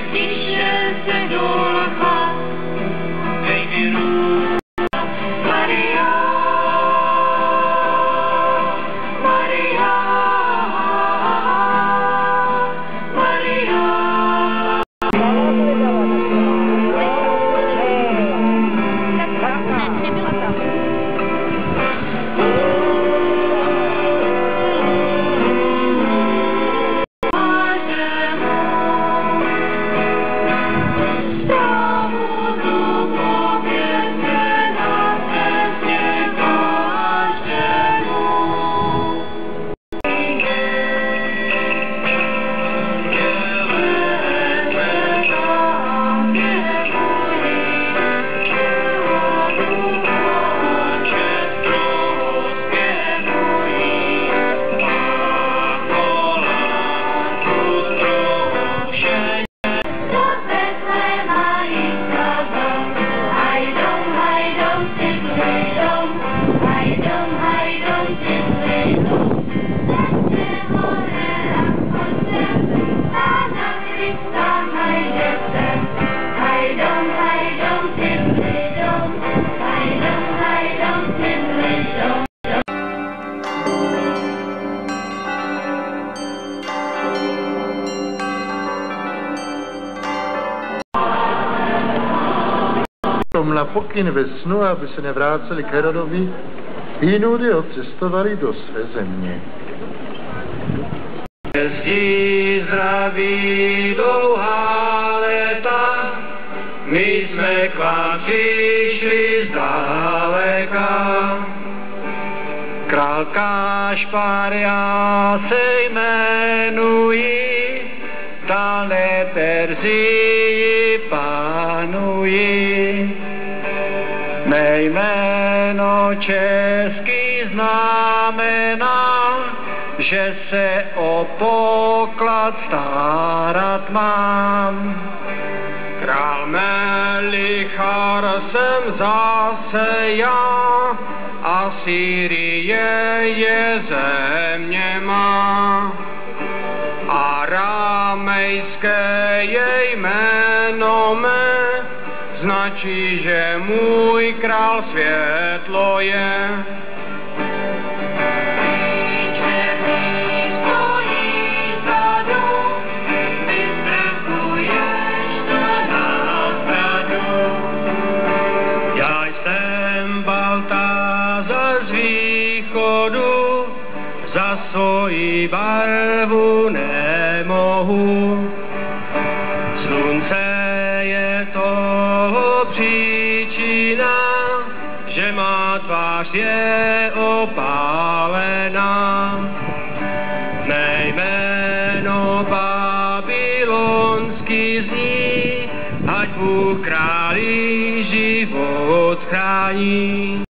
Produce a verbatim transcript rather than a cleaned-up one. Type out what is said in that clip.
tiše se dolcha, dej mi ruku, Maria, Maria, Maria. Na pokyn ve snu, aby se nevráceli k Herodovi, Jinudy odcestovali do své země. Jezdí zdraví dlouhá léta, my jsme k vám přišli zdaleka. Král Kašparia se jmenují, dále Perzii panují. Mé jméno český znamená, že se o poklad starat mám. Král Melichar jsem zase já, Asýrie je země má. Aramejské je jméno mé, značí, že můj král světlo je. Já jsem Baltázar z východu, za svoji barvu nemohu. Slunce je toho příčina, že má tvář je opálená. Mé jméno babylonský zní, ať Bůh králi život chrání.